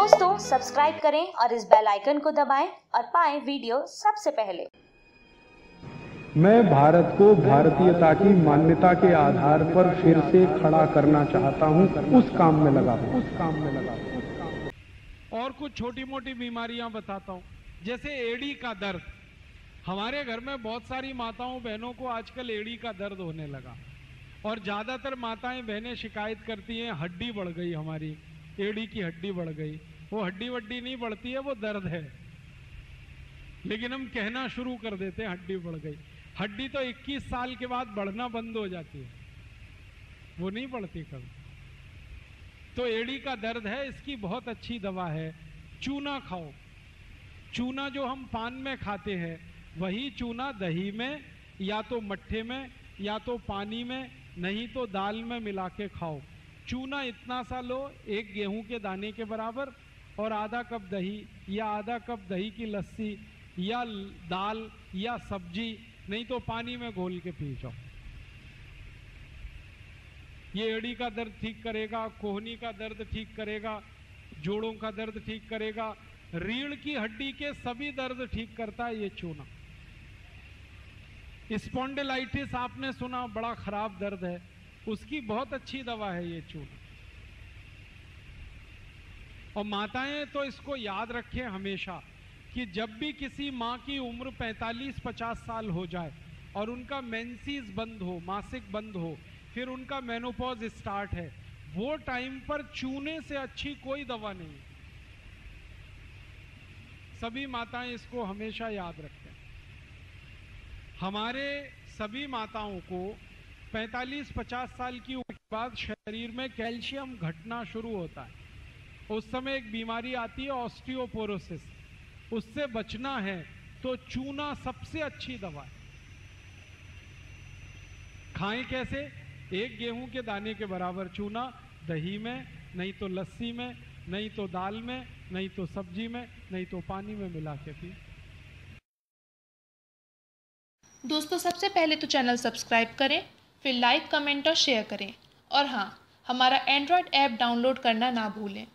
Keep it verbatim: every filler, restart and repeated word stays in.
दोस्तों सब्सक्राइब करें और इस बेल आइकन को दबाएं और पाएं वीडियो सबसे पहले। मैं भारत को भारतीयता की मान्यता के आधार पर फिर से खड़ा करना चाहता हूं, उस काम में लगा हूं उस काम में लगा हूं और कुछ छोटी मोटी बीमारियां बताता हूं, जैसे एड़ी का दर्द। हमारे घर में बहुत सारी माताओं बहनों को आजकल एड़ी का दर्द होने लगा और ज़्यादातर माताएं बहनें शिकायत करती हैं हड्डी बढ़ गई, हमारी एड़ी की हड्डी बढ़ गई। वो हड्डी वड्डी नहीं बढ़ती है, वो दर्द है। लेकिन हम कहना शुरू कर देते हैं हड्डी बढ़ गई। हड्डी तो इक्कीस साल के बाद बढ़ना बंद हो जाती है, वो नहीं बढ़ती कभी। तो एड़ी का दर्द है, इसकी बहुत अच्छी दवा है, चूना खाओ। चूना जो हम पान में खाते हैं वही चूना दही में या तो मट्ठे में या तो पानी में नहीं तो दाल में मिला के खाओ। चूना इतना सा लो, एक गेहूं के दाने के बराबर, और आधा कप दही या आधा कप दही की लस्सी या दाल या सब्जी नहीं तो पानी में घोल के पी जाओ। ये एड़ी का दर्द ठीक करेगा, कोहनी का दर्द ठीक करेगा, जोड़ों का दर्द ठीक करेगा, रीढ़ की हड्डी के सभी दर्द ठीक करता है ये चूना। स्पॉन्डिलाइटिस आपने सुना, बड़ा खराब दर्द है, उसकी बहुत अच्छी दवा है ये चूना। और माताएं तो इसको याद रखें हमेशा कि जब भी किसी माँ की उम्र पैंतालीस पचास साल हो जाए और उनका मेंसेस बंद हो, मासिक बंद हो, फिर उनका मेनोपॉज स्टार्ट है, वो टाइम पर चूने से अच्छी कोई दवा नहीं है। सभी माताएं इसको हमेशा याद रखें। हमारे सभी माताओं को पैंतालीस पचास साल की उम्र के बाद शरीर में कैल्शियम घटना शुरू होता है। उस समय एक बीमारी आती है ऑस्टियोपोरोसिस, उससे बचना है तो चूना सबसे अच्छी दवा है। खाएं कैसे? एक गेहूं के दाने के बराबर चूना दही में, नहीं तो लस्सी में, नहीं तो दाल में, नहीं तो सब्जी में, नहीं तो पानी में मिला के पिए। दोस्तों सबसे पहले तो चैनल सब्सक्राइब करें, फिर लाइक कमेंट और शेयर करें, और हाँ, हमारा एंड्रॉयड ऐप डाउनलोड करना ना भूलें।